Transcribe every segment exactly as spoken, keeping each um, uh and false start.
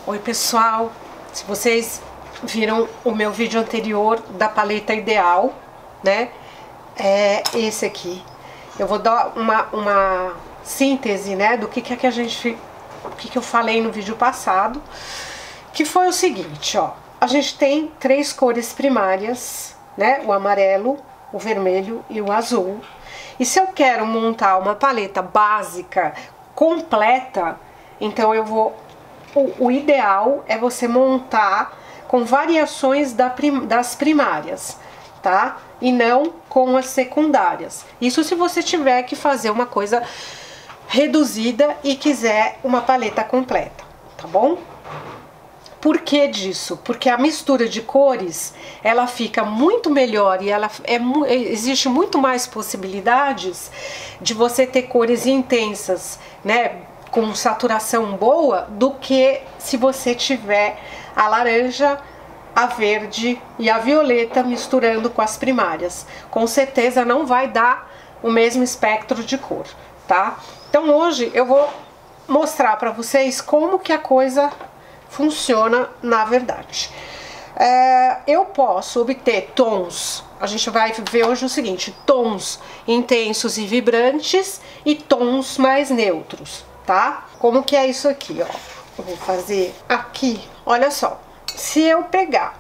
Oi pessoal, se vocês viram o meu vídeo anterior da paleta ideal, né, é esse aqui. Eu vou dar uma, uma síntese, né, do que que, é que a gente, o que que eu falei no vídeo passado, que foi o seguinte, ó, a gente tem três cores primárias, né, o amarelo, o vermelho e o azul. E se eu quero montar uma paleta básica, completa, então eu vou... O, o ideal é você montar com variações da prim, das primárias, tá? E não com as secundárias. Isso se você tiver que fazer uma coisa reduzida e quiser uma paleta completa, tá bom? Por que disso? Porque a mistura de cores, ela fica muito melhor e ela é, existe muito mais possibilidades de você ter cores intensas, né, com saturação boa, do que se você tiver a laranja, a verde e a violeta misturando com as primárias. Com certeza não vai dar o mesmo espectro de cor, tá? Então hoje eu vou mostrar para vocês como que a coisa funciona na verdade. É, eu posso obter tons, a gente vai ver hoje o seguinte, tons intensos e vibrantes e tons mais neutros, tá? Como que é isso aqui, ó? Eu vou fazer aqui, olha só, se eu pegar,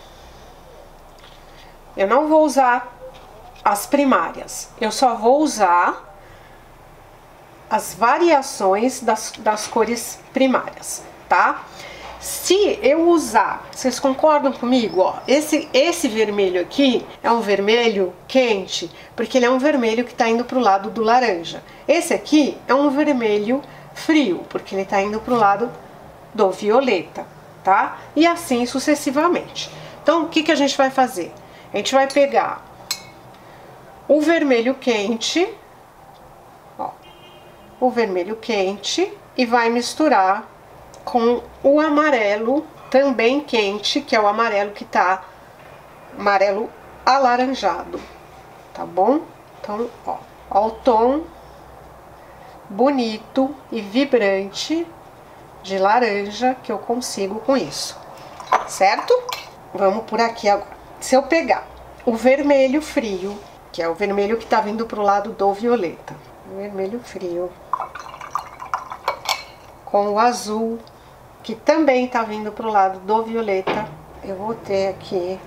eu não vou usar as primárias, eu só vou usar as variações das, das cores primárias, tá? Se eu usar, vocês concordam comigo, ó, esse, esse vermelho aqui é um vermelho quente, porque ele é um vermelho que tá indo pro lado do laranja. Esse aqui é um vermelho frio, porque ele tá indo pro lado do violeta, tá? E assim sucessivamente. Então, o que que a gente vai fazer? A gente vai pegar o vermelho quente, ó, o vermelho quente, e vai misturar com o amarelo também quente, que é o amarelo que tá amarelo alaranjado, tá bom? Então, ó, ó o tom bonito e vibrante de laranja que eu consigo com isso, certo? Vamos por aqui agora. Se eu pegar o vermelho frio, que é o vermelho que tá vindo pro lado do violeta, vermelho frio, com o azul, que também tá vindo pro lado do violeta, eu vou ter aqui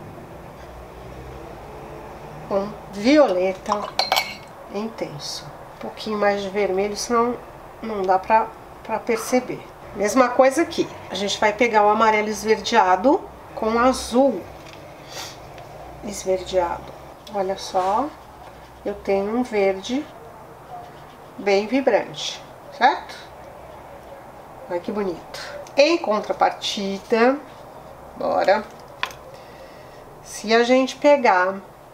um violeta intenso. Um pouquinho mais de vermelho, senão não dá pra, pra perceber. Mesma coisa aqui, a gente vai pegar o amarelo esverdeado com o azul esverdeado. Olha só, eu tenho um verde bem vibrante, certo? Olha que bonito. Em contrapartida, bora, se a gente pegar,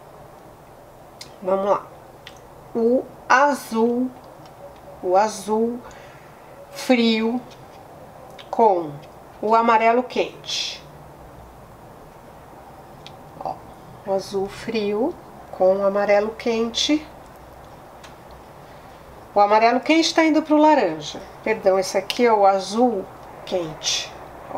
vamos lá, o azul, o azul frio com o amarelo quente, ó, o azul frio com o amarelo quente, o amarelo quente tá indo pro laranja, perdão, esse aqui é o azul quente, ó.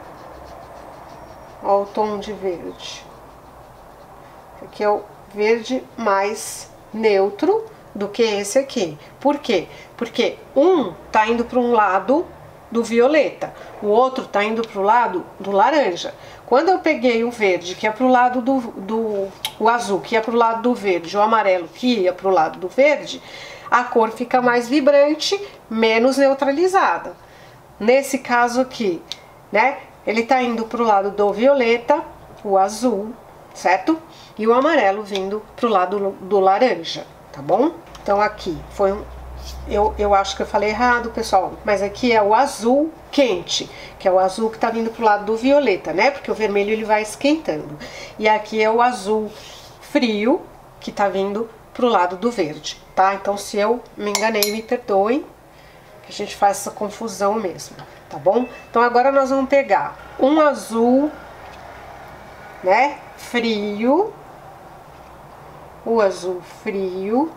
Ó o tom de verde. Aqui é o verde mais neutro do que esse aqui. Por quê? Porque um tá indo para um lado do violeta, o outro tá indo para o lado do laranja. Quando eu peguei o verde, que é pro lado do, do o azul, que ia pro lado do verde, o amarelo, que ia pro lado do verde, a cor fica mais vibrante, menos neutralizada. Nesse caso aqui, né, ele tá indo pro lado do violeta, o azul, certo? E o amarelo vindo pro lado do, do laranja, tá bom? Então aqui foi um... Eu, eu acho que eu falei errado, pessoal, mas aqui é o azul quente, que é o azul que tá vindo pro lado do violeta, né? Porque o vermelho ele vai esquentando. E aqui é o azul frio, que tá vindo pro lado do verde, tá? Então se eu me enganei, me perdoem. A gente faz essa confusão mesmo, tá bom? Então agora nós vamos pegar um azul, né, frio, o azul frio,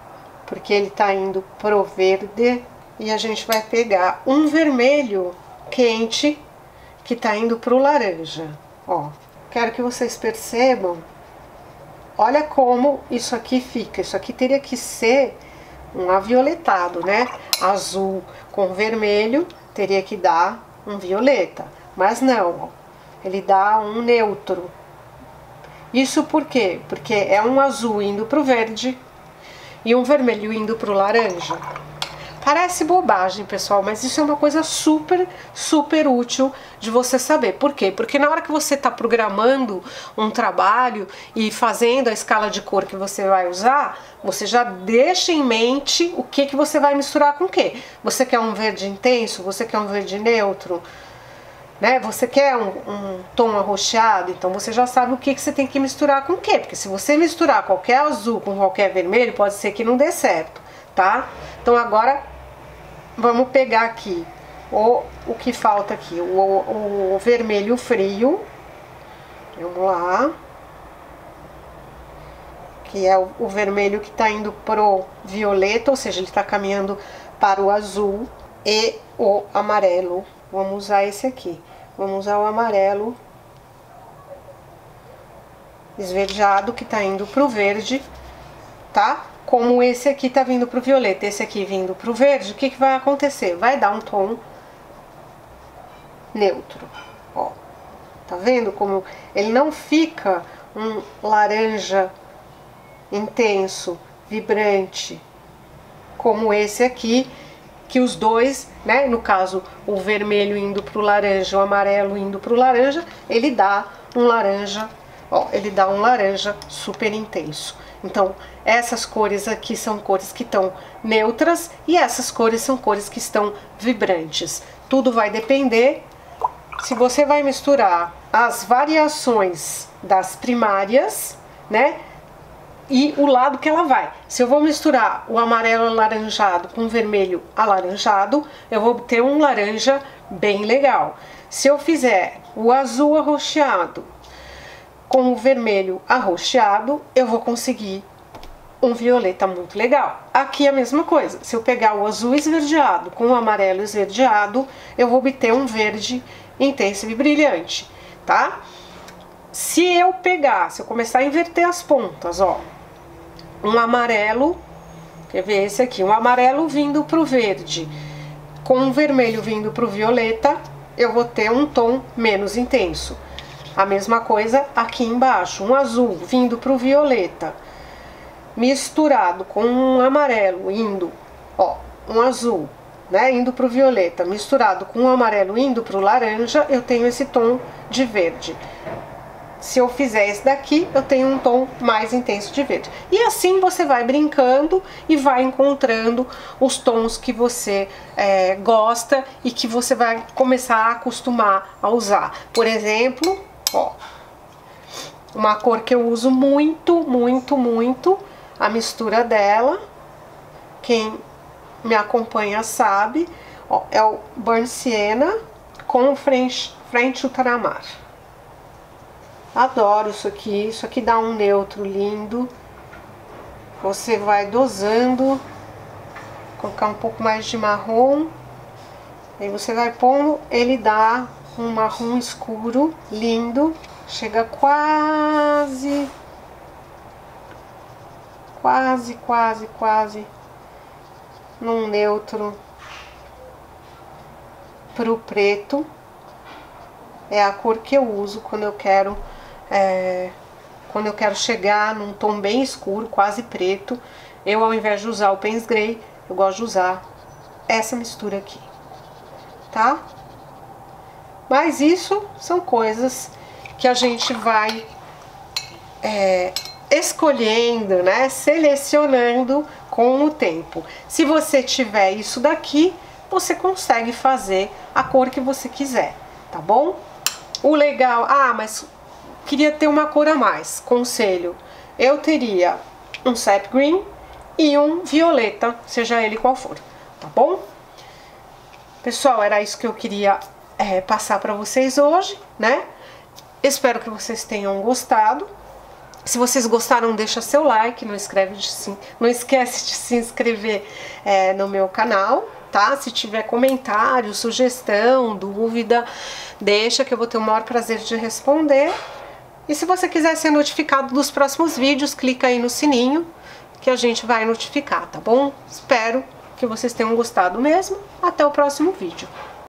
porque ele tá indo pro verde, e a gente vai pegar um vermelho quente que tá indo pro laranja, ó. Quero que vocês percebam, olha como isso aqui fica. Isso aqui teria que ser um avioletado, né? Azul com vermelho teria que dar um violeta, mas não, ó, ele dá um neutro. Isso por quê? Porque é um azul indo pro verde e um vermelho indo pro laranja. Parece bobagem, pessoal, mas isso é uma coisa super, super útil de você saber. Por quê? Porque na hora que você está programando um trabalho e fazendo a escala de cor que você vai usar, você já deixa em mente o que, que você vai misturar com o quê. Você quer um verde intenso? Você quer um verde neutro? Né? Você quer um, um tom arroxeado? Então você já sabe o que, que você tem que misturar com o quê. Porque se você misturar qualquer azul com qualquer vermelho, pode ser que não dê certo, tá? Então agora vamos pegar aqui o, o que falta aqui, o, o, o vermelho frio, vamos lá, que é o, o vermelho que tá indo pro violeta, ou seja, ele tá caminhando para o azul, e o amarelo, vamos usar esse aqui, vamos usar o amarelo esverdeado que tá indo pro verde, tá? Como esse aqui tá vindo pro violeta, esse aqui vindo pro verde, o que que vai acontecer? Vai dar um tom neutro, ó. Tá vendo como ele não fica um laranja intenso, vibrante, como esse aqui, que os dois, né, no caso, o vermelho indo pro laranja, o amarelo indo pro laranja, ele dá um laranja, ó, ele dá um laranja super intenso. Então, essas cores aqui são cores que estão neutras e essas cores são cores que estão vibrantes. Tudo vai depender se você vai misturar as variações das primárias, né? E o lado que ela vai. Se eu vou misturar o amarelo alaranjado com o vermelho alaranjado, eu vou ter um laranja bem legal. Se eu fizer o azul arroxeado com o vermelho arroxeado, eu vou conseguir um violeta muito legal. Aqui é a mesma coisa. Se eu pegar o azul esverdeado com o amarelo esverdeado, eu vou obter um verde intenso e brilhante, tá? Se eu pegar, se eu começar a inverter as pontas, ó, um amarelo, quer ver esse aqui, um amarelo vindo pro verde, com um vermelho vindo pro violeta, eu vou ter um tom menos intenso. A mesma coisa aqui embaixo, um azul vindo pro violeta, misturado com um amarelo indo, ó, um azul, né, indo pro violeta, misturado com um amarelo indo pro laranja, eu tenho esse tom de verde. Se eu fizer esse daqui, eu tenho um tom mais intenso de verde. E assim você vai brincando e vai encontrando os tons que você é, gosta e que você vai começar a acostumar a usar. Por exemplo, ó, uma cor que eu uso muito, muito, muito, a mistura dela, quem me acompanha sabe, ó, é o Burnt Sienna com French, French Ultramar. Adoro isso aqui, isso aqui dá um neutro lindo. Você vai dosando, colocar um pouco mais de marrom, aí você vai pondo, ele dá um marrom escuro, lindo, chega quase, quase, quase, quase num neutro pro preto. É a cor que eu uso quando eu quero é, quando eu quero chegar num tom bem escuro, quase preto. Eu, ao invés de usar o Payne's Grey, eu gosto de usar essa mistura aqui, tá? Mas isso são coisas que a gente vai é, escolhendo, né, selecionando com o tempo. Se você tiver isso daqui, você consegue fazer a cor que você quiser, tá bom? O legal, ah, mas queria ter uma cor a mais. Conselho, eu teria um sap green e um violeta, seja ele qual for, tá bom? Pessoal, era isso que eu queria é, passar para vocês hoje, né? Espero que vocês tenham gostado. Se vocês gostaram, deixa seu like, não, escreve de sim, não esquece de se inscrever é, no meu canal, tá? Se tiver comentário, sugestão, dúvida, deixa que eu vou ter o maior prazer de responder. E se você quiser ser notificado dos próximos vídeos, clica aí no sininho que a gente vai notificar, tá bom? Espero que vocês tenham gostado mesmo. Até o próximo vídeo.